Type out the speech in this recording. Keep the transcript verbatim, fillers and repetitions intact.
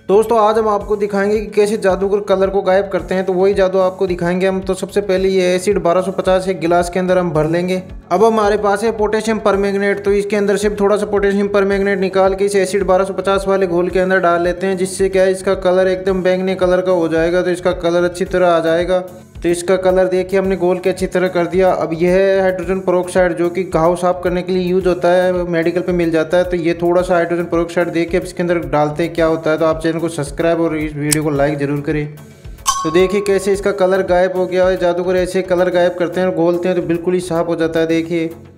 दोस्तों आज हम आपको दिखाएंगे कि कैसे जादूगर कलर को गायब करते हैं। तो वही जादू आपको दिखाएंगे हम। तो सबसे पहले ये एसिड बारह सौ पचास एक गिलास के अंदर हम भर लेंगे। अब हमारे पास है पोटेशियम परमैंगनेट, तो इसके अंदर से थोड़ा सा पोटेशियम परमैंगनेट निकाल के इस एसिड बारह सौ पचास वाले घोल के अंदर डाल लेते हैं, जिससे क्या है इसका कलर एकदम बैंगनी कलर का हो जाएगा। तो इसका कलर अच्छी तरह आ जाएगा। तो इसका कलर देखिए हमने घोल के अच्छी तरह कर दिया। अब यह है हाइड्रोजन पेरोक्साइड, जो कि घाव साफ करने के लिए यूज होता है, मेडिकल पे मिल जाता है। तो ये थोड़ा सा हाइड्रोजन पेरोक्साइड देखिए अब इसके अंदर डालते हैं क्या होता है। तो आप चैनल को सब्सक्राइब और इस वीडियो को लाइक जरूर करें। तो देखिए कैसे इसका कलर गायब हो गया है। जादूगर ऐसे कलर गायब करते हैं और घोलते हैं तो बिल्कुल ही साफ हो जाता है। देखिए